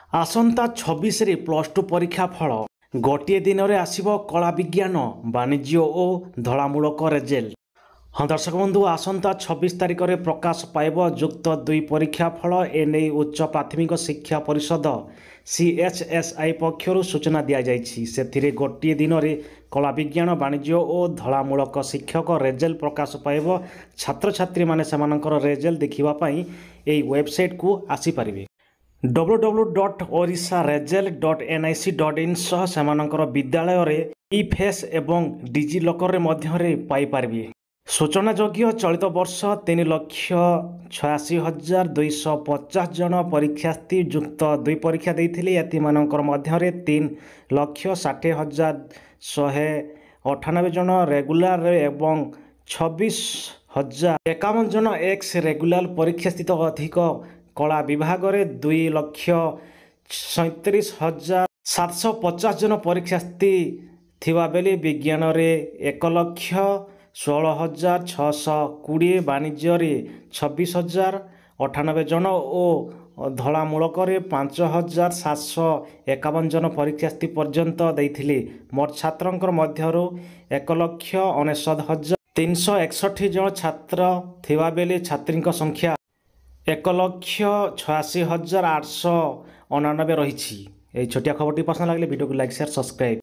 आसंता 26 रे +2 परीक्षा फल गोटे दिन में आसब कला विज्ञान वाणिज्य और धड़ामूलक रेजल्ट। हाँ दर्शक बंधु, आसंता 26 तारिख में प्रकाश पाइब युक्त 2 परीक्षा फल। एने उच्च प्राथमिक शिक्षा परिषद CHSI पक्षर सूचना दि जाइछि। से गोटे दिन में कला विज्ञान वाणिज्य और धड़ामूलक शिक्षक रेजल्ट प्रकाश पाइब। छात्र छात्री माने सेमानकर रेजल्ट देखिबापई एई वेबसाइट को आसीपारे। www.orisharesult.nic.in सह सेमानकर विद्यालय रे ई-फेस एवं डिजिलकर मध्यरे पाई पारबे। सूचनायोग्य चलित वर्ष 3,86,250 जन परीक्षार्थी युक्त 2 परीक्षा देइथिले। एतिमानकर मध्यरे 3,60,198 जन रेगुलार एवं 26,051 जन एक्स रेगुलार परीक्षा स्थित। अधिक कला विभाग रे 2,37,750 जन परीक्षार्थी थिबा बेले विज्ञान रे 1,16,620, वाणिज्य रे 26,098 जन और धड़ामूलक रे 5,751 जन परीक्षार्थी पर्यंत देइथिले। मोट छात्रंकर मध्यरु 1,69,361 जन छात्र थिबा बेले छात्रींक संख्या 1,86,899 रही। छोटिया खबर पसंद लगे वीडियो को लाइक शेयर सब्सक्राइब।